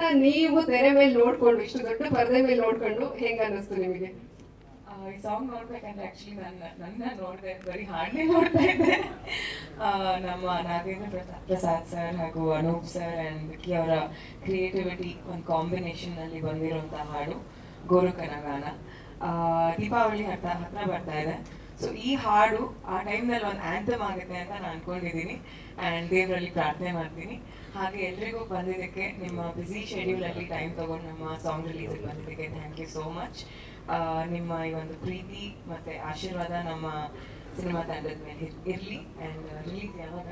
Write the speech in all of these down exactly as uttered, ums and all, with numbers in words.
ನೀವು ತೆರೆ ಮೇಲೆ ನೋಡ್ಕೊಂಡು ಇಷ್ಟು ದೊಡ್ಡ ಪರದೆ ಮೇಲೆ ನೋಡ್ಕೊಂಡು ಹೆಂಗ ಅನ್ನಿಸ್ತು ನಿಮಗೆ? ಈ ಸಾಂಗ್ ನೋಡ್ಬೇಕಂದ್ರೆ ಆಕ್ಚುಲಿ ನನ್ನ ನನ್ನ ನೋಡಿದೆ, ಬರೀ ಹಾಡನ್ನೇ ನೋಡ್ತಾ ಇದ್ದೆ. ನಮ್ಮ ನಾಗೇಂದ್ರ ಪ್ರಸಾದ್ ಸರ್ ಹಾಗೂ ಅನೂಪ್ ಸರ್ ಆ್ಯಂಡ್ ವಿಕ್ಕಿ ಅವರ ಕ್ರಿಯೇಟಿವಿಟಿ ಒಂದು ಕಾಂಬಿನೇಷನ್ನಲ್ಲಿ ಬಂದಿರುವಂಥ ಹಾಡು ಗೋರುಕನ ಗಾನ. ದೀಪಾವಳಿ ಹತ್ರ ಹತ್ರ ಬರ್ತಾ ಇದೆ. ಸೊ ಈ ಹಾಡು ಆ ಟೈಮ್ನಲ್ಲಿ ಒಂದು ಆ್ಯಂಥಮ್ ಆಗುತ್ತೆ ಅಂತ ನಾನು ಅನ್ಕೊಂಡಿದ್ದೀನಿ ಆ್ಯಂಡ್ ದೇವರಲ್ಲಿ ಪ್ರಾರ್ಥನೆ ಮಾಡ್ತೀನಿ. ಹಾಗೆ ಎಲ್ರಿಗೂ ಬಂದಿದ್ದಕ್ಕೆ, ನಿಮ್ಮ ಬ್ಯುಸಿ ಶೆಡ್ಯೂಲಲ್ಲಿ ಟೈಮ್ ತೊಗೊಂಡು ನಮ್ಮ ಸಾಂಗ್ ರಿಲೀಸಿಗೆ ಬಂದಿದ್ದಕ್ಕೆ ಥ್ಯಾಂಕ್ ಯು ಸೋ ಮಚ್. ನಿಮ್ಮ ಈ ಒಂದು ಪ್ರೀತಿ ಮತ್ತು ಆಶೀರ್ವಾದ ನಮ್ಮ ಸಿನಿಮಾ ತಂಡದ ಮೇಲೆ ಇರಲಿ ಆ್ಯಂಡ್ ರಿಲೀಸ್ ಯಾವಾಗ?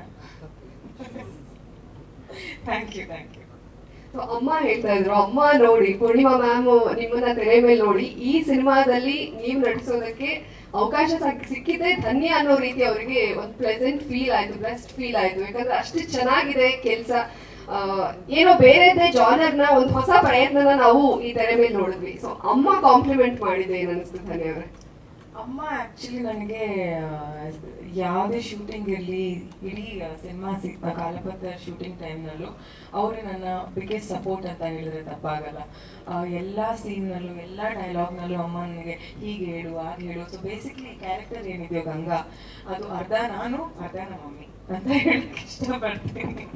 Thank you thank you. So ಅಮ್ಮ ಹೇಳ್ತಾ ಇದ್ರು, ಅಮ್ಮ ನೋಡಿ ಪೂರ್ಣಿಮಾ ಮ್ಯಾಮ್ ನಿಮ್ಮನ್ನ ತೆರೆ ಮೇಲೆ ನೋಡಿ ಈ ಸಿನಿಮಾದಲ್ಲಿ ನೀವು ನಟಿಸೋದಕ್ಕೆ ಅವಕಾಶ ಸಿಕ್ಕಿದೆ ಧನ್ಯ ಅನ್ನೋ ರೀತಿ ಅವರಿಗೆ ಒಂದು ಪ್ಲೆಸೆಂಟ್ ಫೀಲ್ ಆಯ್ತು, ಬೆಸ್ಟ್ ಫೀಲ್ ಆಯ್ತು. ಯಾಕಂದ್ರೆ ಅಷ್ಟು ಚೆನ್ನಾಗಿದೆ ಕೆಲಸ. ಏನೋ ಬೇರೆದೇ ಜಾನರ್ನ ಒಂದು ಹೊಸ ಪ್ರಯತ್ನನ ನಾವು ಈ ತೆರೆ ಮೇಲೆ ನೋಡಿದ್ವಿ. ಸೊ ಅಮ್ಮ ಕಾಂಪ್ಲಿಮೆಂಟ್ ಮಾಡಿದೆ ಏನು ಅನಿಸ್ತು ಧನ್ಯ ಅವರೇ? ಅಮ್ಮ ಆ್ಯಕ್ಚುಲಿ ನನಗೆ ಯಾವುದೇ ಶೂಟಿಂಗ್ ಇರಲಿ, ಇಡೀ ಸಿನಿಮಾ ಸಿಕ್ಕ ಕಾಲಪತ್ತರ್ ಶೂಟಿಂಗ್ ಟೈಮ್ನಲ್ಲೂ ಅವರೇ ನನ್ನ ಬಿಗ್ಗೆಸ್ಟ್ ಸಪೋರ್ಟ್ ಅಂತ ಹೇಳಿದ್ರೆ ತಪ್ಪಾಗಲ್ಲ. ಎಲ್ಲ ಸೀನ್ನಲ್ಲೂ ಎಲ್ಲ ಡೈಲಾಗ್ನಲ್ಲೂ ಅಮ್ಮ ನನಗೆ ಹೀಗೆ ಹೇಳು ಹಾಗೆ ಹೇಳು. ಸೊ ಬೇಸಿಕ್ಲಿ ಕ್ಯಾರೆಕ್ಟರ್ ಏನಿದೆಯೋ ಗಂಗಾ, ಅದು ಅರ್ಧ ನಾನು ಅರ್ಧ ನಮ್ಮ ಮಮ್ಮಿ ಅಂತ ಹೇಳಕ್ಕೆ ಇಷ್ಟಪಡ್ತೀನಿ.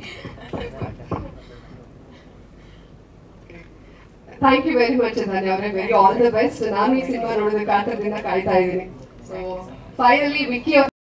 Thank you very much Dhanya ಅವರೇ, ವೆರಿ ಆಲ್ ದ ಬೆಸ್ಟ್. ನಾನು ಈ ಸಿನಿಮಾ ನೋಡೋದಕ್ಕೆ ಕಾತರದಿಂದ ಕಾಯ್ತಾ ಇದ್ದೀನಿ. So finally Vicky